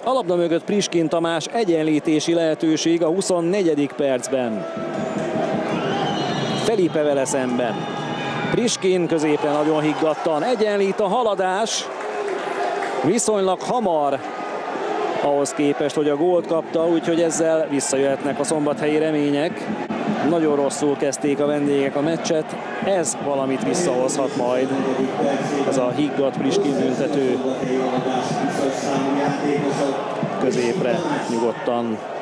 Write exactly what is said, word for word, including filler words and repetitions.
A labda mögött Priskin Tamás, egyenlítési lehetőség a huszonnegyedik percben. Felipe vele szemben. Priskin középen nagyon higgadtan egyenlít a Haladás. Viszonylag hamar ahhoz képest, hogy a gólt kapta, úgyhogy ezzel visszajöhetnek a szombathelyi remények. Nagyon rosszul kezdték a vendégek a meccset, ez valamit visszahozhat majd, ez a higgadt Priskin büntető. Középre nyugodtan